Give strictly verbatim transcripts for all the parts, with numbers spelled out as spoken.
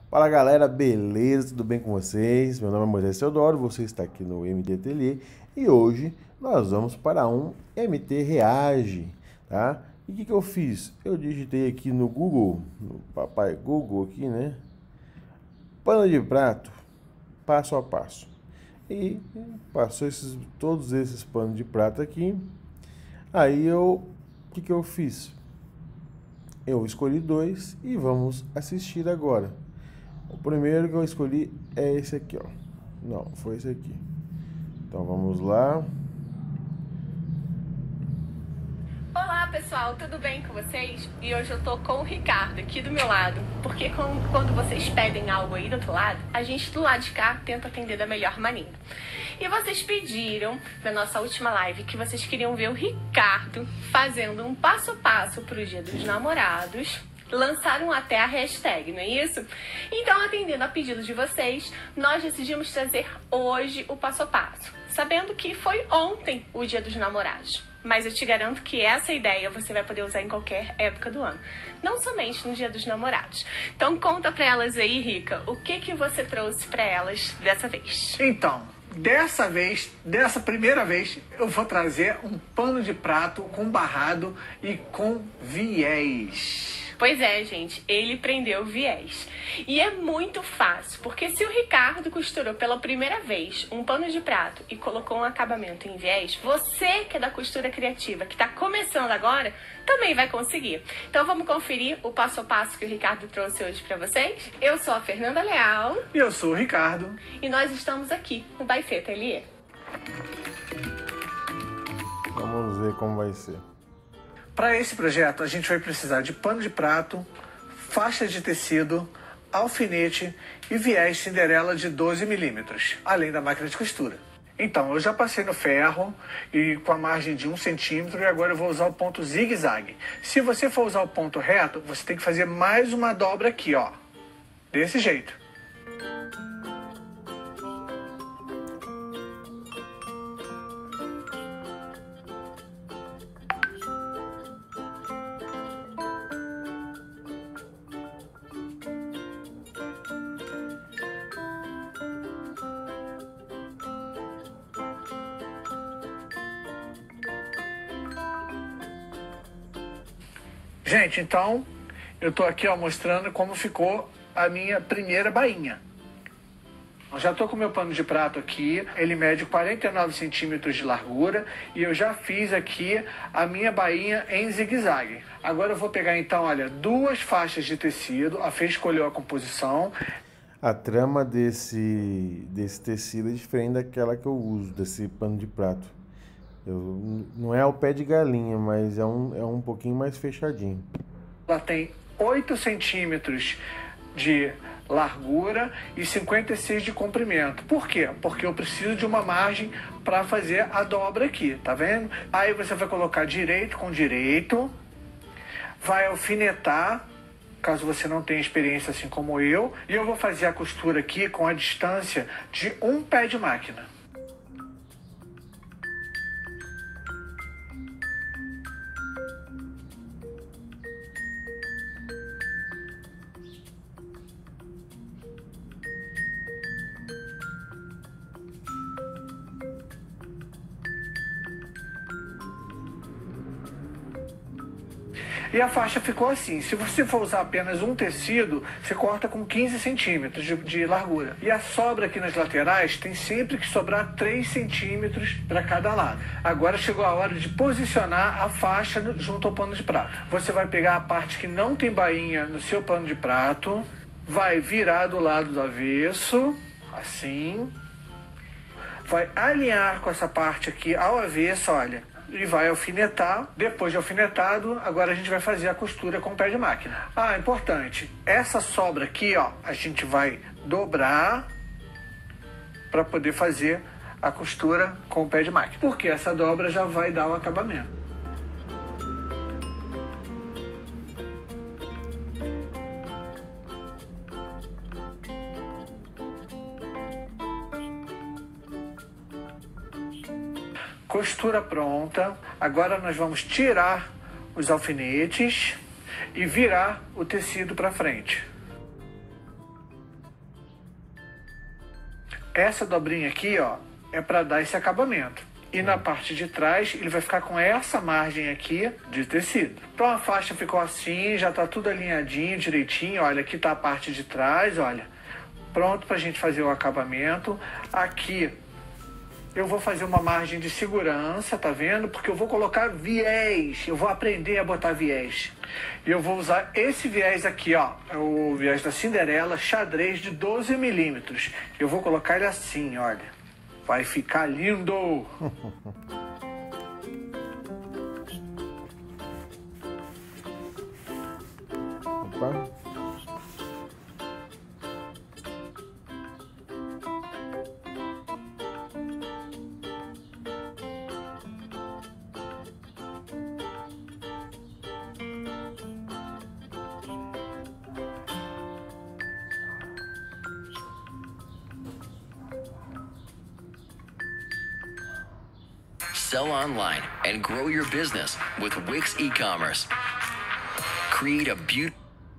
Fala galera, beleza? Tudo bem com vocês? Meu nome é Moisés Teodoro, você está aqui no M T Ateliê e hoje nós vamos para um M T Reage, tá? E o que que eu fiz? Eu digitei aqui no Google, no papai Google aqui, né? Pano de prato, passo a passo. E passou esses, todos esses panos de prato aqui. Aí eu, o que que eu fiz? Eu escolhi dois e vamos assistir agora. O primeiro que eu escolhi é esse aqui, ó. Não, foi esse aqui. Então vamos lá. Olá pessoal, tudo bem com vocês? E hoje eu tô com o Ricardo aqui do meu lado, porque quando vocês pedem algo aí do outro lado, a gente do lado de cá tenta atender da melhor maneira. E vocês pediram na nossa última live que vocês queriam ver o Ricardo fazendo um passo a passo pro Dia dos Namorados. Lançaram até a hashtag, não é isso? Então, atendendo a pedido de vocês, nós decidimos trazer hoje o passo a passo, sabendo que foi ontem o Dia dos Namorados. Mas eu te garanto que essa ideia você vai poder usar em qualquer época do ano, não somente no Dia dos Namorados. Então conta pra elas aí, Rica, o que que você trouxe pra elas dessa vez? Então, dessa vez, dessa primeira vez, eu vou trazer um pano de prato com barrado e com viés. Pois é, gente, ele prendeu o viés. E é muito fácil, porque se o Ricardo costurou pela primeira vez um pano de prato e colocou um acabamento em viés, você que é da costura criativa, que está começando agora, também vai conseguir. Então vamos conferir o passo a passo que o Ricardo trouxe hoje para vocês? Eu sou a Fernanda Leal. E eu sou o Ricardo. E nós estamos aqui no By Fê Ateliê. Vamos ver como vai ser. Para esse projeto, a gente vai precisar de pano de prato, faixa de tecido, alfinete e viés Cinderela de doze milímetros, além da máquina de costura. Então, eu já passei no ferro e com a margem de um centímetro e agora eu vou usar o ponto zigue-zague. Se você for usar o ponto reto, você tem que fazer mais uma dobra aqui, ó. Desse jeito. Gente, então, eu tô aqui ó, mostrando como ficou a minha primeira bainha. Eu já tô com o meu pano de prato aqui, ele mede quarenta e nove centímetros de largura e eu já fiz aqui a minha bainha em zigue-zague. Agora eu vou pegar então, olha, duas faixas de tecido, a Fê escolheu a composição. A trama desse, desse tecido é diferente daquela que eu uso, desse pano de prato. Eu, não é ao pé de galinha, mas é um, é um pouquinho mais fechadinho. Ela tem oito centímetros de largura e cinquenta e seis de comprimento. Por quê? Porque eu preciso de uma margem para fazer a dobra aqui, tá vendo? Aí você vai colocar direito com direito, vai alfinetar, caso você não tenha experiência assim como eu, e eu vou fazer a costura aqui com a distância de um pé de máquina. E a faixa ficou assim. Se você for usar apenas um tecido, você corta com quinze centímetros de, de largura. E a sobra aqui nas laterais tem sempre que sobrar três centímetros para cada lado. Agora chegou a hora de posicionar a faixa no, junto ao pano de prato. Você vai pegar a parte que não tem bainha no seu pano de prato, vai virar do lado do avesso, assim. Vai alinhar com essa parte aqui ao avesso, olha. E vai alfinetar. Depois de alfinetado, agora a gente vai fazer a costura com o pé de máquina. Ah, importante, essa sobra aqui, ó, a gente vai dobrar para poder fazer a costura com o pé de máquina, porque essa dobra já vai dar o acabamento. Costura pronta. Agora nós vamos tirar os alfinetes e virar o tecido para frente. essa dobrinha aqui, ó, é para dar esse acabamento. E na parte de trás, ele vai ficar com essa margem aqui de tecido. Então a faixa ficou assim, já tá tudo alinhadinho, direitinho. Olha, aqui tá a parte de trás, olha. Pronto pra gente fazer o acabamento. Aqui eu vou fazer uma margem de segurança, tá vendo? Porque eu vou colocar viés, eu vou aprender a botar viés. E eu vou usar esse viés aqui, ó, o viés da Cinderela, xadrez de doze milímetros. Eu vou colocar ele assim, olha. Vai ficar lindo! Opa. Sell online and grow your business with Wix e-commerce. Create a beautiful...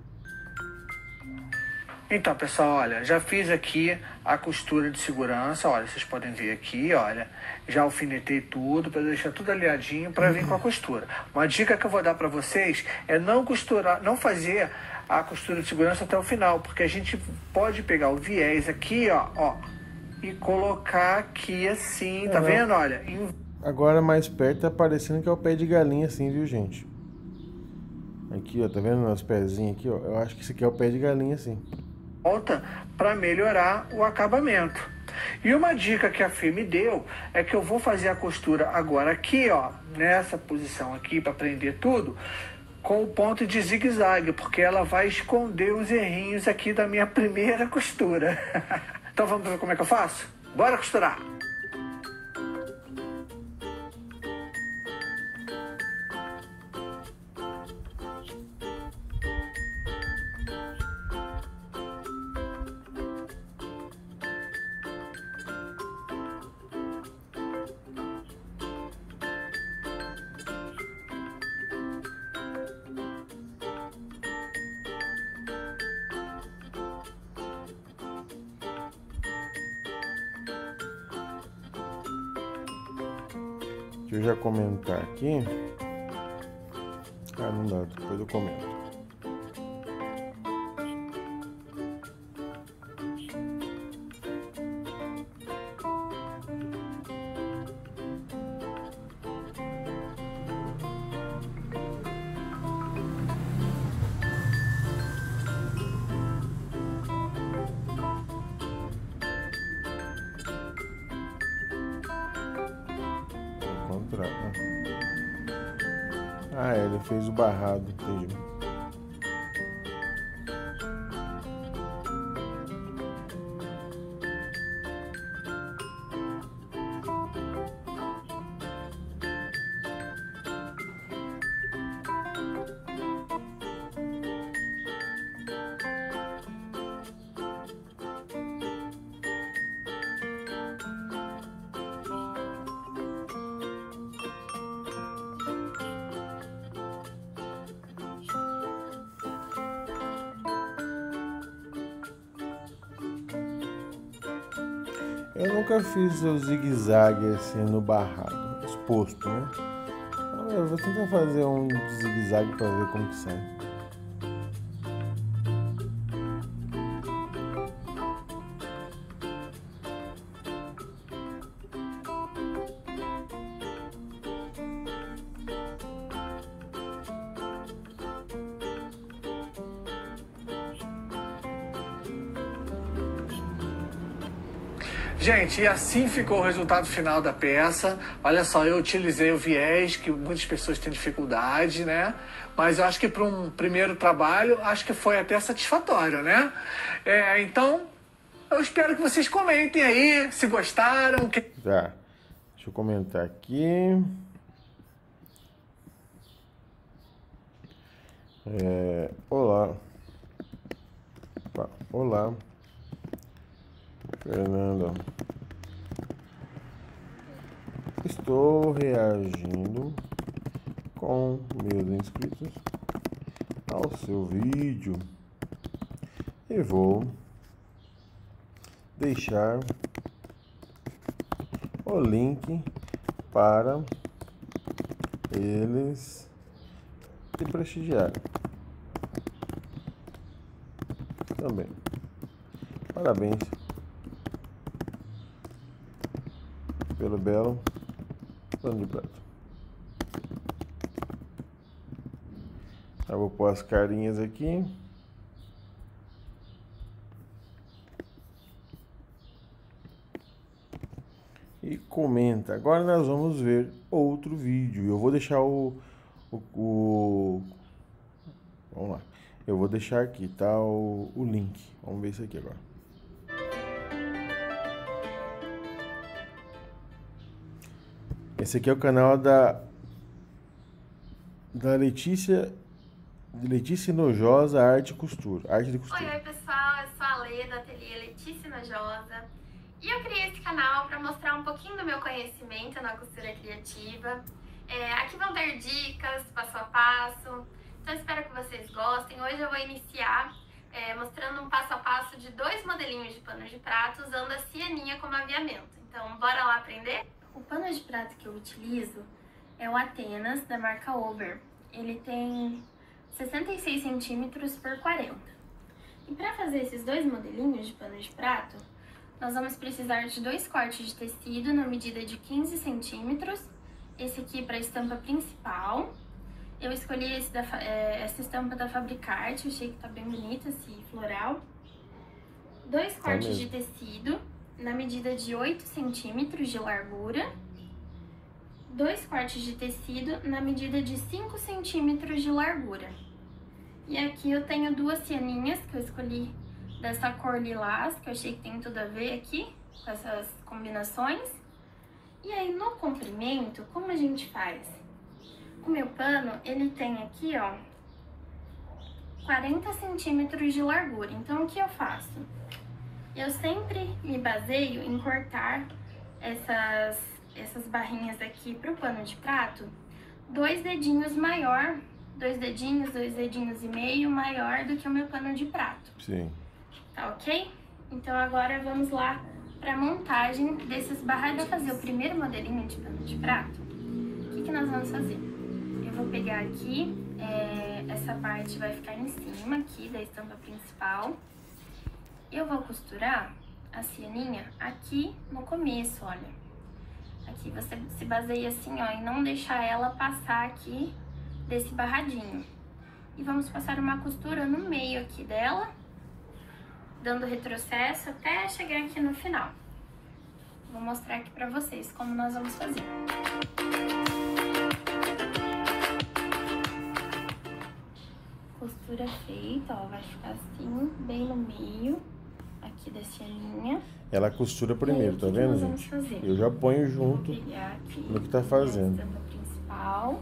Então, pessoal, olha, já fiz aqui a costura de segurança, olha, vocês podem ver aqui, olha, já alfinetei tudo para deixar tudo alinhadinho para vir com a costura. Uma dica que eu vou dar para vocês é não costurar, não fazer a costura de segurança até o final, porque a gente pode pegar o viés aqui, ó, ó, e colocar aqui assim, tá Uhum. vendo? Olha, em... Agora mais perto tá parecendo que é o pé de galinha assim, viu, gente? Aqui, ó, tá vendo os pezinhos aqui, ó? Eu acho que isso aqui é o pé de galinha assim. volta para melhorar o acabamento. E uma dica que a Fê me deu é que eu vou fazer a costura agora aqui, ó, nessa posição aqui para prender tudo, com o ponto de zigue-zague, porque ela vai esconder os errinhos aqui da minha primeira costura. Então vamos ver como é que eu faço? Bora costurar! Deixa eu já comentar aqui. Ah, não dá, depois eu comento. Ah, é, ele fez o barrado, entendi. Eu nunca fiz o zigue-zague assim no barrado, exposto, né? Então, eu vou tentar fazer um zigue-zague para ver como que sai. Gente, e assim ficou o resultado final da peça. Olha só, eu utilizei o viés, que muitas pessoas têm dificuldade, né? Mas eu acho que para um primeiro trabalho, acho que foi até satisfatório, né? É, então, eu espero que vocês comentem aí, se gostaram. Que... Tá, deixa eu comentar aqui. É, olá. Opa, olá. Fernanda, estou reagindo com meus inscritos ao seu vídeo e vou deixar o link para eles te prestigiarem também. Parabéns pelo belo pano de prato. Eu vou pôr as carinhas aqui. E comenta. Agora nós vamos ver outro vídeo. Eu vou deixar o, o, o vamos lá. Eu vou deixar aqui, tá? O, o link. Vamos ver isso aqui agora. Esse aqui é o canal da da Letícia Letícia Nojosa Arte e Costura. Arte de Costura. Oi, oi pessoal, eu sou a Lê do ateliê Letícia Nojosa e eu criei esse canal para mostrar um pouquinho do meu conhecimento na costura criativa. É, aqui vão ter dicas passo a passo, então espero que vocês gostem. Hoje eu vou iniciar é, mostrando um passo a passo de dois modelinhos de pano de prato usando a cianinha como aviamento. Então bora lá aprender? O pano de prato que eu utilizo é o Atenas da marca Ober. Ele tem sessenta e seis centímetros por quarenta. E para fazer esses dois modelinhos de pano de prato, nós vamos precisar de dois cortes de tecido na medida de quinze centímetros. Esse aqui para a estampa principal. Eu escolhi esse da, é, essa estampa da Fabricarte, eu achei que tá bem bonita esse floral. Dois cortes de tecido na medida de oito centímetros de largura. Dois cortes de tecido na medida de cinco centímetros de largura. E aqui eu tenho duas cianinhas que eu escolhi dessa cor lilás, que eu achei que tem tudo a ver aqui com essas combinações. E aí no comprimento, como a gente faz? O meu pano, ele tem aqui, ó, quarenta centímetros de largura. Então o que eu faço? Eu sempre me baseio em cortar essas, essas barrinhas aqui pro pano de prato dois dedinhos maior, dois dedinhos, dois dedinhos e meio maior do que o meu pano de prato. Sim. Tá ok? Então agora vamos lá para a montagem desses barradinhos. Para fazer o primeiro modelinho de pano de prato, o que, que nós vamos fazer? Eu vou pegar aqui, é, essa parte vai ficar em cima aqui da estampa principal. Eu vou costurar a cianinha aqui no começo, olha. Aqui você se baseia assim, ó, em não deixar ela passar aqui desse barradinho. E vamos passar uma costura no meio aqui dela, dando retrocesso até chegar aqui no final. Vou mostrar aqui pra vocês como nós vamos fazer. Costura feita, ó, vai ficar assim, bem no meio aqui da cianinha. Ela costura primeiro, aí, tá que vendo, que nós gente? vamos fazer? Eu já ponho junto no que tá fazendo. A estampa principal.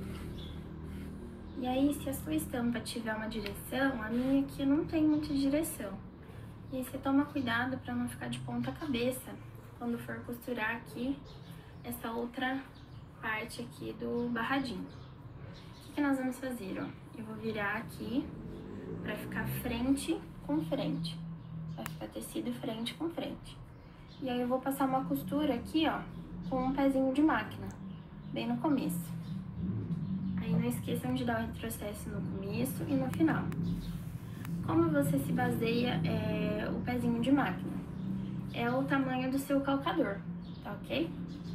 E aí, se a sua estampa tiver uma direção, a minha aqui não tem muita direção. E aí você toma cuidado para não ficar de ponta cabeça quando for costurar aqui essa outra parte aqui do barradinho. O que, que nós vamos fazer, ó? Eu vou virar aqui para ficar frente com frente. Vai ficar tecido frente com frente. E aí eu vou passar uma costura aqui, ó, com um pezinho de máquina, bem no começo. Aí não esqueçam de dar o retrocesso no começo e no final. Como você se baseia é, o pezinho de máquina? É o tamanho do seu calcador, tá ok?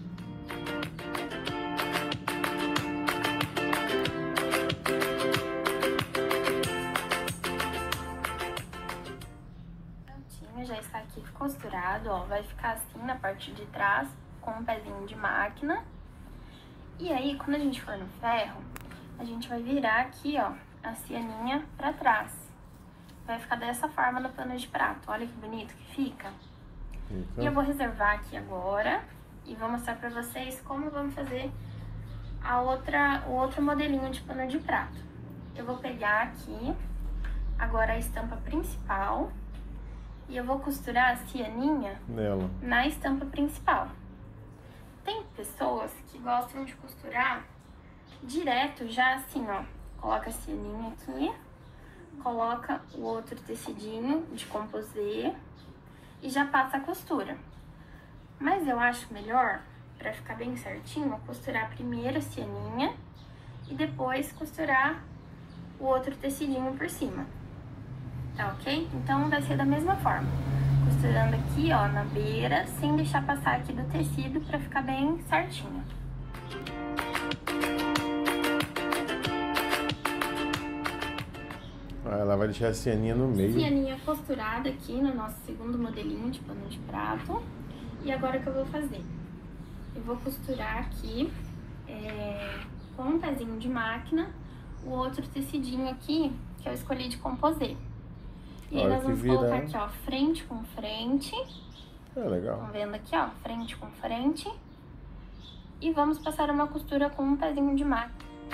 Prontinho, já está aqui costurado, ó. Vai ficar assim na parte de trás, com um pezinho de máquina. E aí, quando a gente for no ferro, a gente vai virar aqui, ó, a cianinha pra trás. Vai ficar dessa forma no pano de prato. Olha que bonito que fica. Fica. E eu vou reservar aqui agora e vou mostrar pra vocês como vamos fazer a outra, o outro modelinho de pano de prato. Eu vou pegar aqui agora a estampa principal e eu vou costurar a cianinha nela, na estampa principal. Tem pessoas que gostam de costurar direto já assim, ó. Coloca a cianinha aqui, coloca o outro tecidinho de composê e já passa a costura. Mas eu acho melhor, pra ficar bem certinho, costurar primeiro a cianinha e depois costurar o outro tecidinho por cima. Tá ok? Então vai ser da mesma forma. Costurando aqui, ó, na beira, sem deixar passar aqui do tecido pra ficar bem certinho. Ah, ela vai deixar a cianinha no meio. Cianinha costurada aqui no nosso segundo modelinho de pano de prato. E agora o que eu vou fazer? Eu vou costurar aqui é, com um pezinho de máquina o outro tecidinho aqui que eu escolhi de composê. E aí nós vamos vira... colocar aqui, ó, frente com frente. É legal. Estão vendo aqui, ó, frente com frente. E vamos passar uma costura com um pezinho de máquina.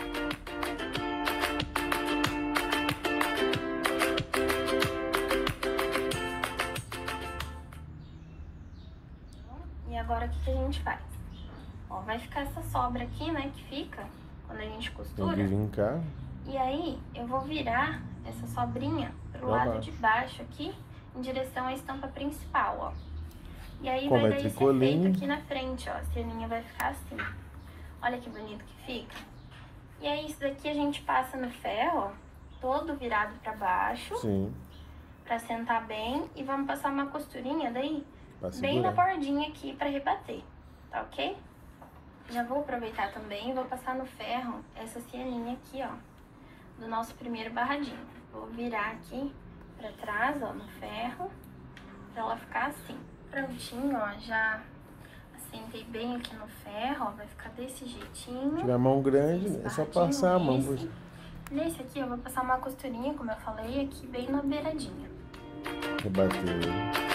E agora o que, que a gente faz? Ó, vai ficar essa sobra aqui, né, que fica quando a gente costura. Tem que vir cá. E aí eu vou virar essa sobrinha pro Pra lado baixo. de baixo aqui, em direção à estampa principal, ó. E aí Como vai é dar esse tricoline. efeito aqui na frente, ó. A cianinha vai ficar assim. Olha que bonito que fica. E aí isso daqui a gente passa no ferro, ó, todo virado pra baixo, Sim. pra sentar bem. E vamos passar uma costurinha daí, Pra bem na segurar. bordinha aqui pra rebater, tá ok? Já vou aproveitar também e vou passar no ferro essa cianinha aqui, ó, do nosso primeiro barradinho. Vou virar aqui pra trás, ó, no ferro, pra ela ficar assim. Prontinho, ó, já assentei bem aqui no ferro, ó, vai ficar desse jeitinho. Se tiver a mão grande, Esse é só barradinho, passar a mão por nesse. Nesse aqui eu vou passar uma costurinha, como eu falei, aqui bem na beiradinha. rebater.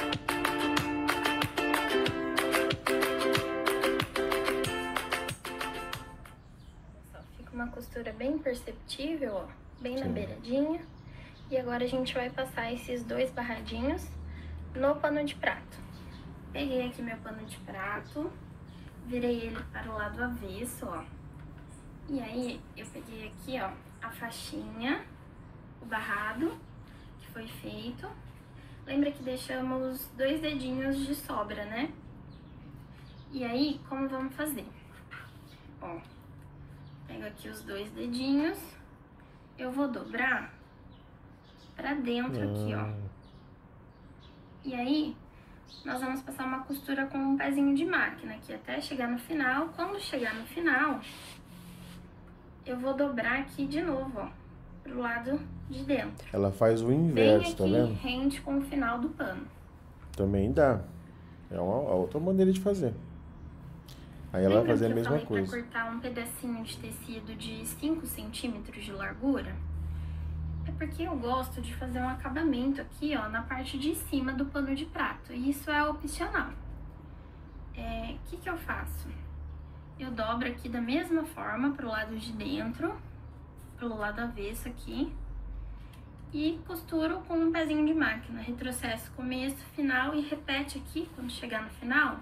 Fica uma costura bem perceptível, ó, bem na Sim. beiradinha. E agora a gente vai passar esses dois barradinhos no pano de prato. Peguei aqui meu pano de prato, virei ele para o lado avesso, ó. E aí eu peguei aqui, ó, a faixinha, o barrado que foi feito. Lembra que deixamos dois dedinhos de sobra, né? E aí, como vamos fazer? Ó, pego aqui os dois dedinhos, eu vou dobrar pra dentro aqui, ó. E aí, nós vamos passar uma costura com um pezinho de máquina aqui até chegar no final. Quando chegar no final, eu vou dobrar aqui de novo, ó, pro lado de dentro. Ela faz o Bem inverso, aqui, tá vendo? rente com o final do pano. Também dá. É uma a outra maneira de fazer. Aí ela vai Lembra fazer a que eu mesma falei coisa. pra cortar um pedacinho de tecido de cinco centímetros de largura? É porque eu gosto de fazer um acabamento aqui, ó, na parte de cima do pano de prato. E isso é opcional. É, o que que eu faço? Eu dobro aqui da mesma forma pro lado de dentro, pro lado avesso aqui. E costuro com um pezinho de máquina. Retrocesso começo, final e repete aqui quando chegar no final.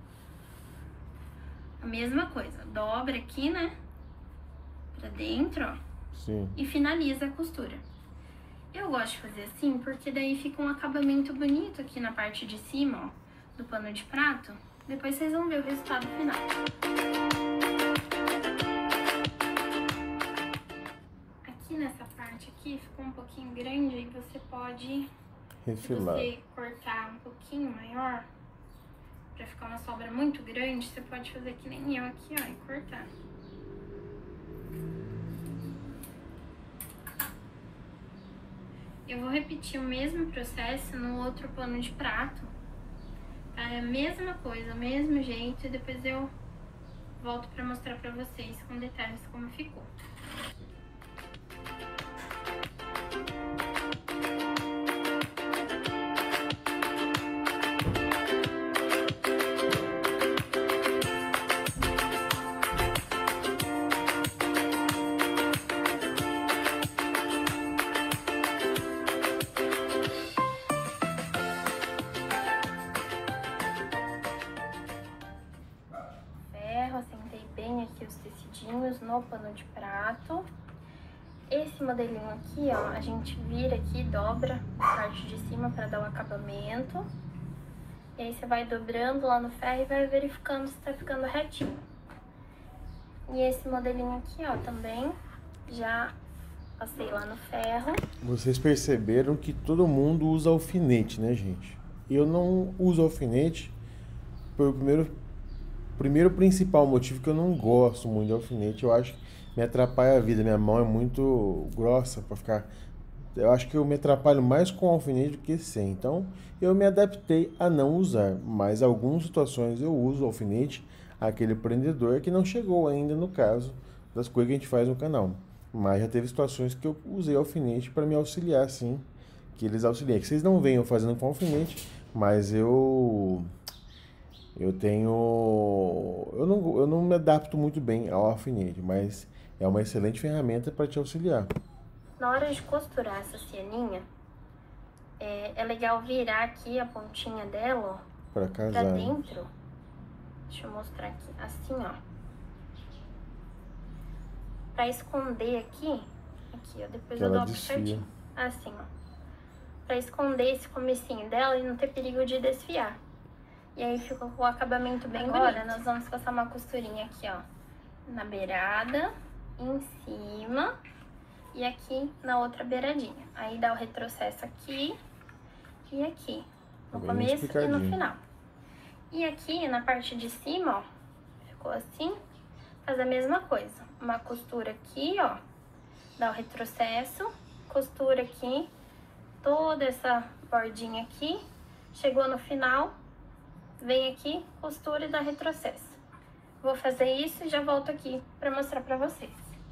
A mesma coisa. Dobra aqui, né? Pra dentro, ó. Sim. E finaliza a costura. Eu gosto de fazer assim porque daí fica um acabamento bonito aqui na parte de cima, ó, do pano de prato. Depois vocês vão ver o resultado final. Aqui nessa parte aqui ficou um pouquinho grande, aí você pode, Refilar. se você cortar um pouquinho maior, pra ficar uma sobra muito grande, você pode fazer que nem eu aqui, ó, e cortar. Eu vou repetir o mesmo processo no outro pano de prato. É a mesma coisa, o mesmo jeito, e depois eu volto pra mostrar pra vocês com detalhes como ficou. Assentei bem aqui os tecidinhos no pano de prato. Esse modelinho aqui, ó, a gente vira aqui, dobra a parte de cima para dar o acabamento. E aí você vai dobrando lá no ferro e vai verificando se tá ficando retinho. E esse modelinho aqui, ó, também já passei lá no ferro. Vocês perceberam que todo mundo usa alfinete, né, gente? Eu não uso alfinete pelo primeiro, primeiro principal motivo que eu não gosto muito de alfinete. Eu acho que me atrapalha a vida. Minha mão é muito grossa para ficar... Eu acho que eu me atrapalho mais com alfinete do que sem. Então, eu me adaptei a não usar. Mas em algumas situações eu uso alfinete, aquele prendedor que não chegou ainda no caso das coisas que a gente faz no canal. Mas já teve situações que eu usei alfinete para me auxiliar, sim. Que eles auxiliam. Que vocês não venham fazendo com alfinete, mas eu... Eu tenho... Eu não, eu não me adapto muito bem ao alfinete, mas é uma excelente ferramenta para te auxiliar. Na hora de costurar essa cianinha, é, é legal virar aqui a pontinha dela, ó, Pra casar. pra dentro. Deixa eu mostrar aqui, assim, ó. Pra esconder aqui, aqui, ó, depois Que eu ela dobro desfia. certinho. Assim, ó. Pra esconder esse comecinho dela e não ter perigo de desfiar. E aí fica com o acabamento bem bonito. Agora nós vamos passar uma costurinha aqui, ó, na beirada, em cima e aqui na outra beiradinha. Aí dá o retrocesso aqui e aqui, no Bem começo e no explicadinho. final. E aqui na parte de cima, ó, ficou assim, faz a mesma coisa. Uma costura aqui, ó, dá o retrocesso, costura aqui, toda essa bordinha aqui, chegou no final, vem aqui, costura e dá retrocesso. Vou fazer isso e já volto aqui pra mostrar pra vocês.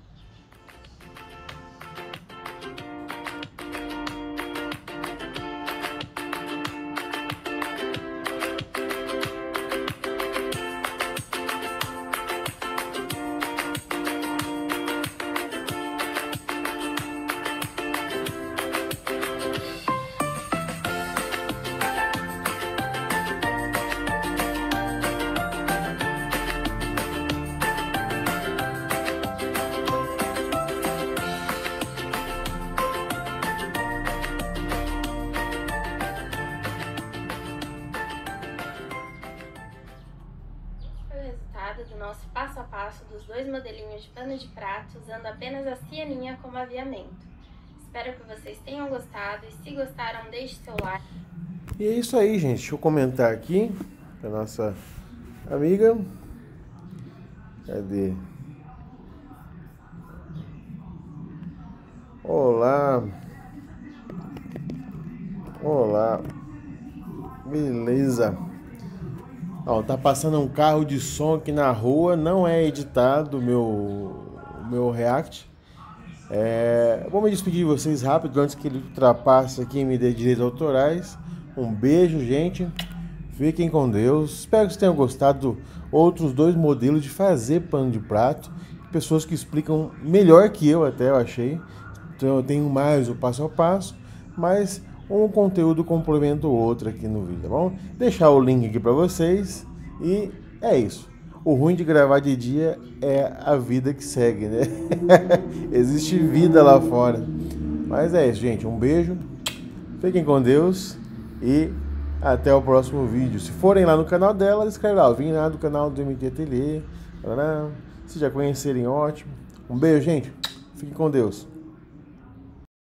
Do nosso passo a passo dos dois modelinhos de pano de prato, usando apenas a cianinha como aviamento. Espero que vocês tenham gostado e se gostaram, deixe seu like. E é isso aí, gente. Deixa eu comentar aqui a nossa amiga. Cadê? Olá. Olá. Beleza. Ó, tá passando um carro de som aqui na rua, não é editado o meu, meu react. É, vou me despedir de vocês rápido antes que ele ultrapasse aqui e me dê direitos autorais. Um beijo, gente. Fiquem com Deus. Espero que vocês tenham gostado dos outros dois modelos de fazer pano de prato. Pessoas que explicam melhor que eu até, eu achei. Então eu tenho mais o passo a passo, mas um conteúdo complementa o outro aqui no vídeo, tá bom? Deixar o link aqui para vocês e é isso. O ruim de gravar de dia é a vida que segue, né? Existe vida lá fora. Mas é isso, gente. Um beijo. Fiquem com Deus e até o próximo vídeo. Se forem lá no canal dela, escreve lá. Eu vim lá do canal do M T Ateliê. Se já conhecerem, ótimo. Um beijo, gente. Fiquem com Deus.